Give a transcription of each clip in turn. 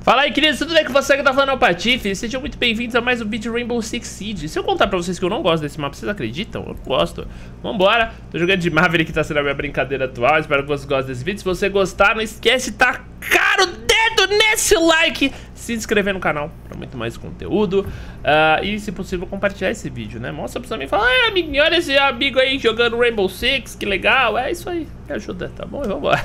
Fala aí, queridos, tudo bem com você que tá falando ao Patife? Sejam muito bem-vindos a mais um vídeo de Rainbow Six Siege. Se eu contar pra vocês que eu não gosto desse mapa, vocês acreditam? Eu não gosto. Vambora, tô jogando de Maverick, que tá sendo a minha brincadeira atual. Espero que vocês gostem desse vídeo. Se você gostar, não esquece de tacar o dedo nesse like, se inscrever no canal pra muito mais conteúdo e, se possível, compartilhar esse vídeo, né? Mostra pra mim, fala, amiguinho, olha esse amigo aí jogando Rainbow Six, que legal. É isso aí, me ajuda, tá bom? E vambora.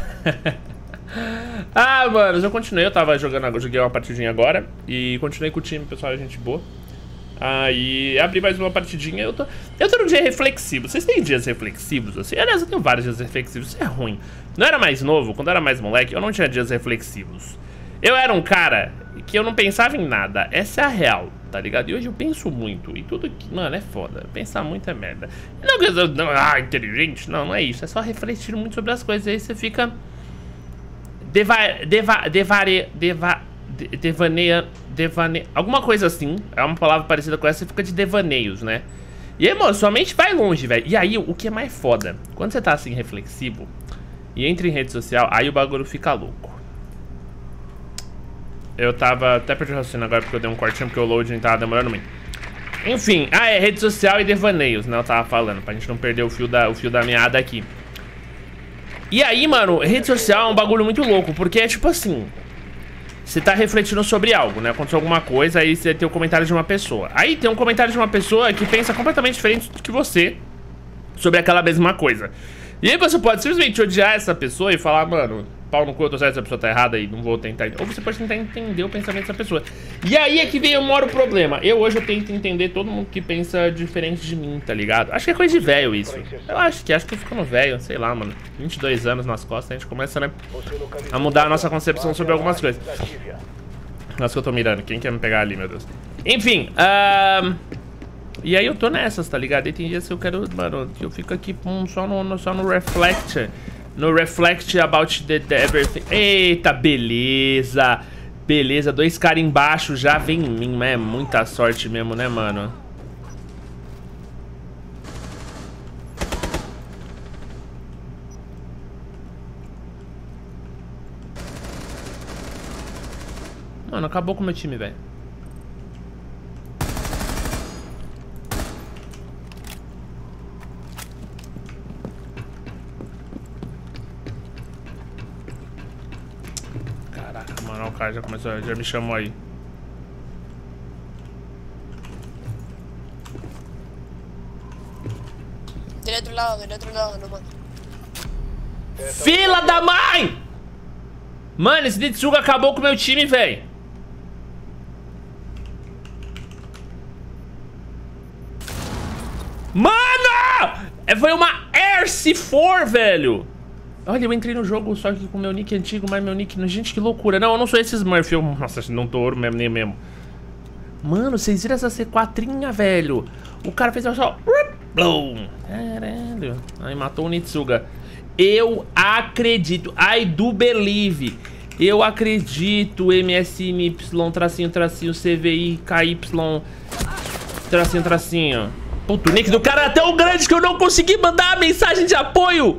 Mano, eu continuei, joguei uma partidinha agora e continuei com o time, pessoal, gente boa. Aí abri mais uma partidinha. Eu tô num dia reflexivo. Vocês têm dias reflexivos assim? Aliás, eu tenho vários dias reflexivos. Isso é ruim. Não era mais novo, quando eu era mais moleque, eu não tinha dias reflexivos. Eu era um cara que eu não pensava em nada. Essa é a real, tá ligado? E hoje eu penso muito. E tudo que, mano, é foda. Pensar muito é merda. Não que eu inteligente, não é isso. É só refletir muito sobre as coisas. Aí você fica devaneia, alguma coisa assim. É uma palavra parecida com essa. Você fica de devaneios, né? E aí, mano, sua mente vai longe, velho. E aí, o que é mais foda, quando você tá assim, reflexivo e entra em rede social, aí o bagulho fica louco. Eu tava até perdi o raciocínio agora porque eu dei um cortinho, porque o loading tava demorando muito. Enfim, é rede social e devaneios, né? Eu tava falando, pra gente não perder o fio da meada aqui. E aí, mano, rede social é um bagulho muito louco, porque é tipo assim, você tá refletindo sobre algo, né? Aconteceu alguma coisa, aí você tem o comentário de uma pessoa. Aí tem um comentário de uma pessoa que pensa completamente diferente do que você sobre aquela mesma coisa. E aí você pode simplesmente odiar essa pessoa e falar, mano, pau no cu, eu tô certo, essa pessoa tá errada e não vou tentar. Ou você pode tentar entender o pensamento dessa pessoa. E aí é que vem o maior problema. Hoje eu tento entender todo mundo que pensa diferente de mim, tá ligado? Acho que é coisa de velho isso. Eu acho que ficando velho, sei lá, mano. 22 anos nas costas, a gente começa, né, a mudar a nossa concepção sobre algumas coisas. Nossa, que eu tô mirando. Quem quer me pegar ali, meu Deus? Enfim, e aí eu tô nessas, tá ligado? E tem dias que eu quero, mano, eu fico aqui só no reflect. No reflect about the everything. Eita, beleza. Beleza, 2 caras embaixo já vem em mim, né? Muita sorte mesmo, né, mano? Mano, acabou com o meu time, velho. Mano, o cara já começou, já me chamou aí. Del outro lado, no mano. Fila da mãe! Mano, esse Ditsuga acabou com o meu time, velho. Mano! Foi uma Air C4, velho. Olha, eu entrei no jogo só que com meu nick antigo, mas meu nick... Gente, que loucura. Não, eu não sou esse Smurf. Nossa, não tô ouro mesmo, nem mesmo. Mano, vocês viram essa C4, velho? O cara fez só... Caralho. Aí matou o Nitsuga. Eu acredito. I do believe. Eu acredito. MSMY, tracinho, CVI, KY, tracinho. Puta, o nick do cara é tão grande que eu não consegui mandar a mensagem de apoio.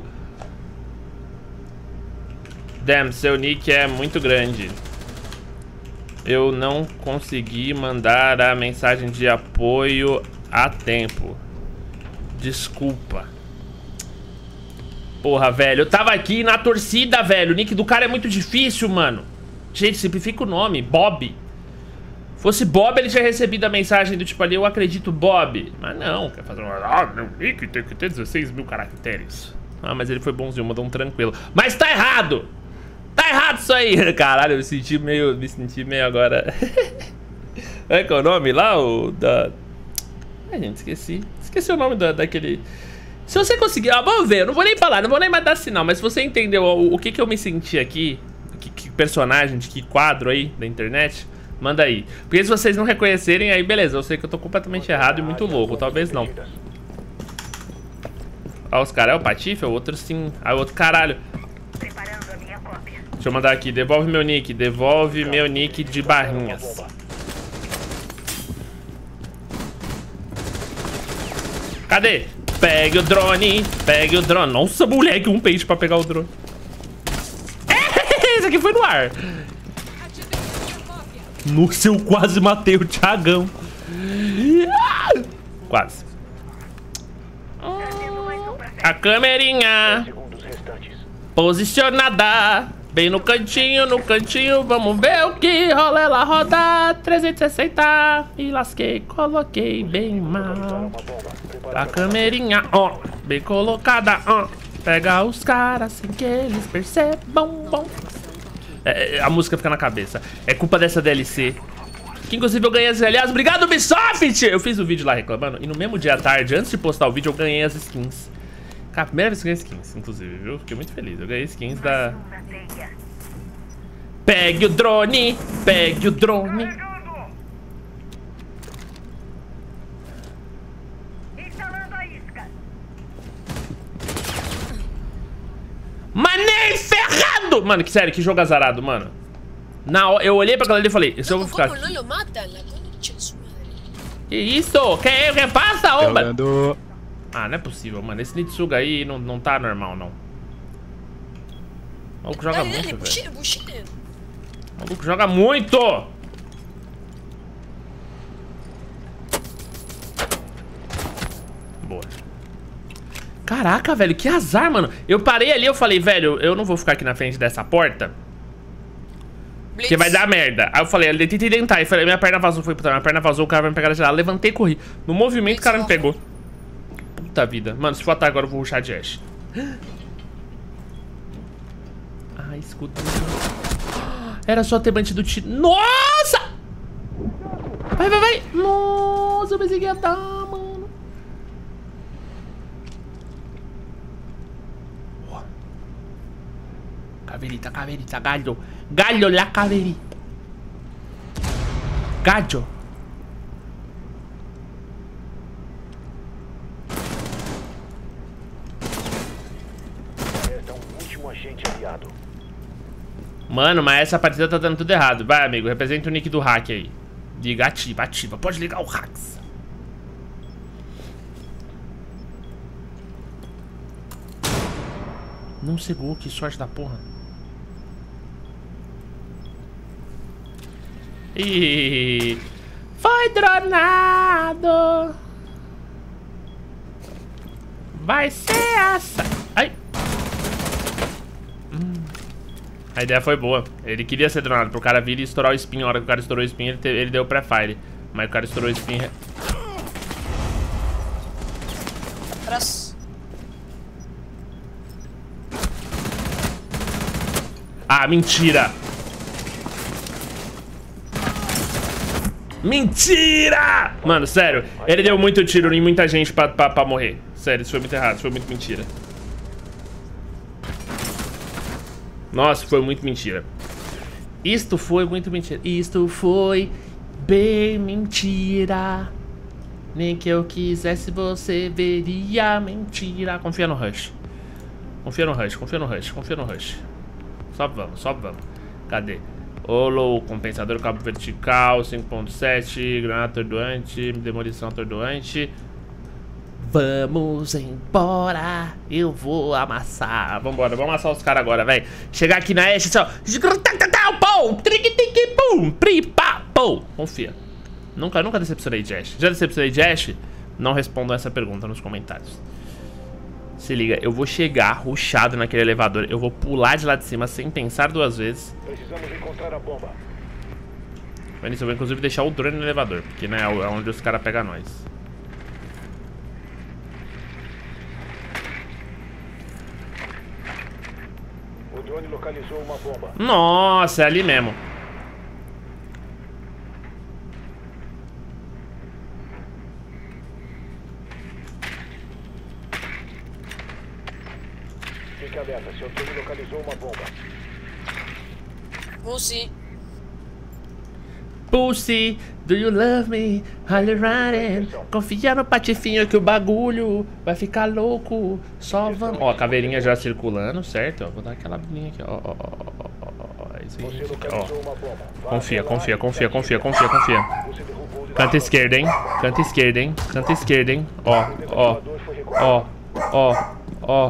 Damn, seu nick é muito grande. Eu não consegui mandar a mensagem de apoio a tempo. Desculpa. Porra, velho. Eu tava aqui na torcida, velho. O nick do cara é muito difícil, mano. Gente, simplifica o nome. Bob. Fosse Bob, ele tinha recebido a mensagem do tipo ali, eu acredito, Bob. Mas não, quer fazer uma... meu nick tem que ter 16 mil caracteres. Mas ele foi bonzinho, mandou um tranquilo. Mas tá errado! Tá errado isso aí! Caralho, eu me senti meio agora... É que é o nome lá? Gente, esqueci o nome daquele... Se você conseguir... vamos ver, eu não vou nem falar, não vou nem mais dar sinal. Mas se você entendeu o que eu me senti aqui, que personagem, de que quadro aí da internet, manda aí. Porque se vocês não reconhecerem, aí beleza, eu sei que eu tô completamente errado e muito louco, talvez não. Ó, os caras, é o Patife, é o outro sim. Aí o outro, caralho. Deixa eu mandar aqui, devolve meu nick de barrinhas. Cadê? Pegue o drone. Nossa, moleque, um peixe pra pegar o drone. Esse aqui foi no ar. Nossa, eu quase matei o Thiagão. Quase. A câmerinha posicionada bem no cantinho, vamos ver o que rola. Ela roda 360 e lasquei, coloquei bem mal. A câmerinha, ó, bem colocada, ó. Pega os caras sem que eles percebam, bom. A música fica na cabeça. É culpa dessa DLC. Que inclusive eu ganhei as... Aliás, obrigado, Ubisoft! Eu fiz o vídeo lá reclamando. E no mesmo dia à tarde, antes de postar o vídeo, eu ganhei as skins. Cara, a primeira vez que eu ganhei skins, inclusive, viu? Fiquei muito feliz. Eu ganhei skins da... Pegue o drone! Pegue o drone! Mas nem ferrado! Mano, que sério, que jogo azarado, mano. Na hora, eu olhei pra aquela ali e falei, esse eu vou ficar... Que isso? Que passa, ô, mano? Ah, não é possível, mano. Esse Nitsuga aí não tá normal, não. O maluco joga muito, velho. O maluco joga muito! Boa. Caraca, velho, que azar, mano. Eu parei ali, eu falei, velho, eu não vou ficar aqui na frente dessa porta, porque vai dar merda. Aí eu falei, eu tentei tentar. E falei, minha perna vazou, foi puta, minha perna vazou, o cara vai me pegar de lá. Levantei e corri. No movimento, o cara me pegou. Puta vida. Mano, se for até agora, eu vou rushar de Ashe. Ai, escuta. Era só ter mantido o tiro. Nossa! Vai, vai, vai. Nossa, eu pensei que ia dar, mano. Caveirita, caveirita, galho. Galho la caveirita. Galho. Mano, mas essa partida tá dando tudo errado. Vai, amigo, representa o nick do hack aí. Liga, ativa, ativa. Pode ligar o hacks. Não cegou, que sorte da porra. Ih, foi dronado. Vai ser essa. Ai. A ideia foi boa. Ele queria ser dronado pro cara vir e estourar o spin. A hora que o cara estourou o spin, ele deu pré-fire. Mas o cara estourou o spin. Ah, mentira! Mentira! Mano, sério, ele deu muito tiro em muita gente pra morrer. Sério, isso foi muito errado, isso foi muito mentira. Nossa, foi muito mentira. Isto foi muito mentira. Isto foi bem mentira. Nem que eu quisesse você veria mentira. Confia no Rush. Confia no Rush, confia no Rush, confia no Rush. Sobe, vamos, sobe, vamos. Cadê? Holo, compensador, cabo vertical, 5.7, granada atordoante, demolição atordoante. Vamos embora, eu vou amassar. Vambora, vamos amassar os caras agora, velho. Chegar aqui na Ashe, só. Confia. Nunca decepcionei de Ashe. Já decepcionei de Ashe? Não respondam essa pergunta nos comentários. Se liga, eu vou chegar rushado naquele elevador. Eu vou pular de lá de cima sem pensar duas vezes. Precisamos encontrar a bomba. Mas eu vou inclusive deixar o drone no elevador, porque né, é onde os caras pegam nós. O drone localizou uma bomba. Nossa, é ali mesmo. Fique alerta, seu drone localizou uma bomba. Pussy. Pussy, do you love me? Are you riding? Confia no patifinho que o bagulho vai ficar louco. Só vamos. Ó, a caveirinha já circulando, certo? Ó, vou dar aquela brilhinha aqui, ó. É isso aí. Ó. Confia, confia, confia, confia, confia, confia. Canta esquerda, hein? Canta esquerda, hein? Canta esquerda, hein? Ó, ó, ó, ó, ó.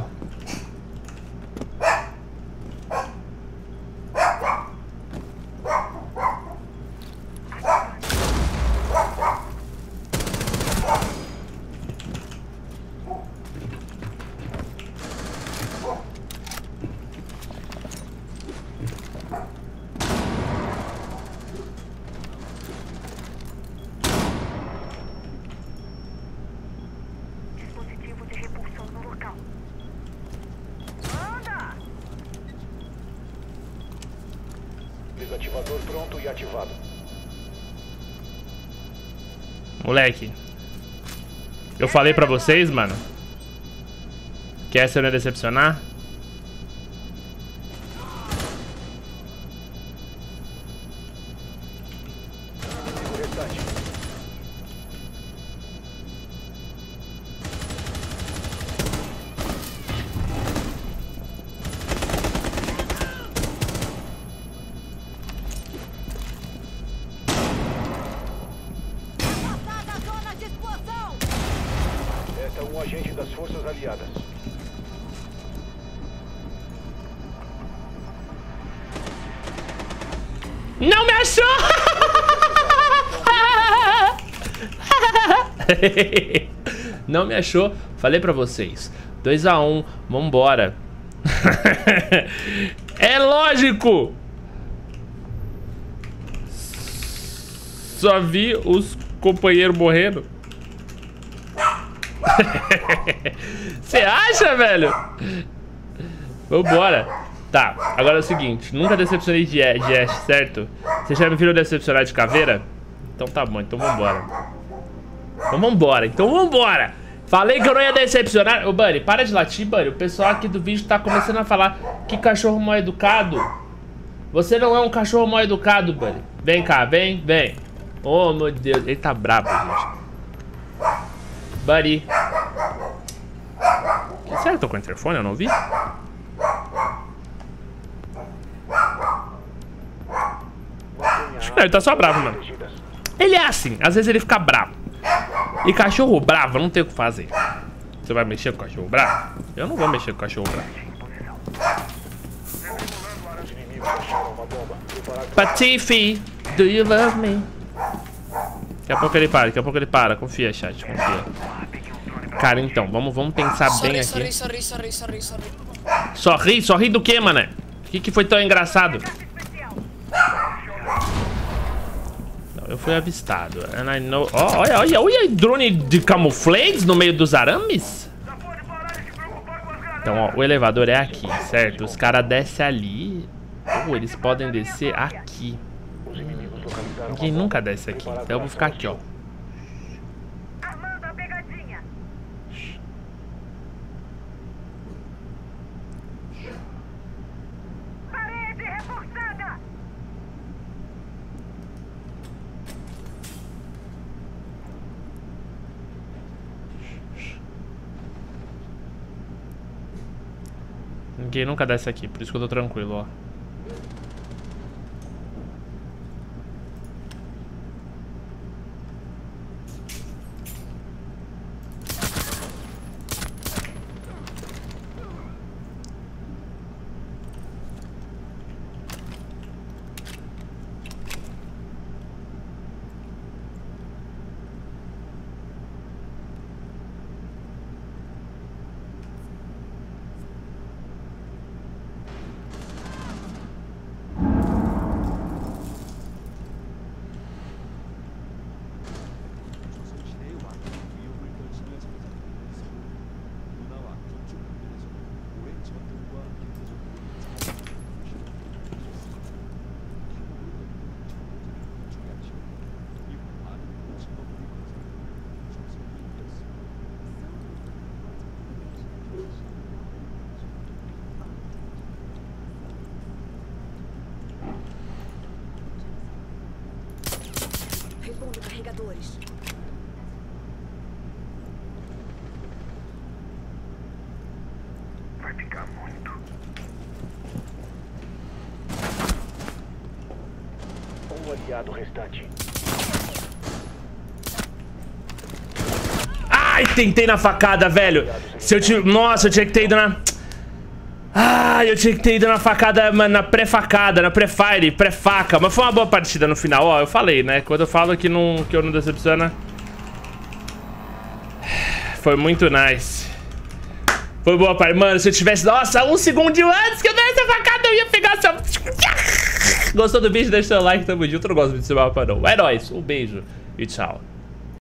pronto e ativado. Moleque. Eu falei pra vocês, mano, que essa eu não ia decepcionar. O restante. Esta é um agente das forças aliadas. Não me achou! Não me achou. Falei pra vocês. 2 a 1, vambora. É lógico. Só vi os companheiros morrendo. Você acha, velho? Vambora. Tá, agora é o seguinte. Nunca decepcionei de Ash, certo? Você já me viram decepcionar de caveira? Então tá bom, então vambora. Então vambora. Falei que eu não ia decepcionar. Ô, Bunny, para de latir, Bunny. O pessoal aqui do vídeo tá começando a falar que cachorro mal educado. Você não é um cachorro mal educado, Bunny. Vem cá, vem. Oh, meu Deus. Ele tá bravo, gente. Bunny. Será que eu tô com o interfone? Eu não vi? Não, ele tá só bravo, mano. Ele é assim, às vezes ele fica bravo. E cachorro bravo não tem o que fazer. Você vai mexer com o cachorro bravo? Eu não vou mexer com o cachorro bravo. Patife, do you love me? Daqui a pouco ele para, confia, chat, confia. Cara, então, vamos pensar bem aqui. Sorri do que, mané? O que foi tão engraçado? Não, eu fui avistado. And I know... Oh, olha, drone de camuflage no meio dos arames? Então, ó, o elevador é aqui, certo? Os caras descem ali. Ou eles podem descer aqui. Ninguém nunca desce aqui. Então eu vou ficar aqui, ó. Ninguém nunca desce aqui, por isso que eu tô tranquilo, ó. Repondo carregadores. Vai ficar muito. Um aliado restante. Ai, tentei na facada, velho. Nossa, eu tinha que ter ido na... Ah, eu tinha que ter ido na facada, na pré-facada, na pré-fire, pré-faca. Mas foi uma boa partida no final, ó. Eu falei, né? Quando eu falo que eu não decepciona. Foi muito nice. Foi boa partida. Mano, se eu tivesse... Nossa, um segundinho antes que eu desse a facada, eu ia pegar essa... Gostou do vídeo? Deixa seu like, tamo junto. Eu não gosto de ser mapa, não. É nóis. Um beijo e tchau.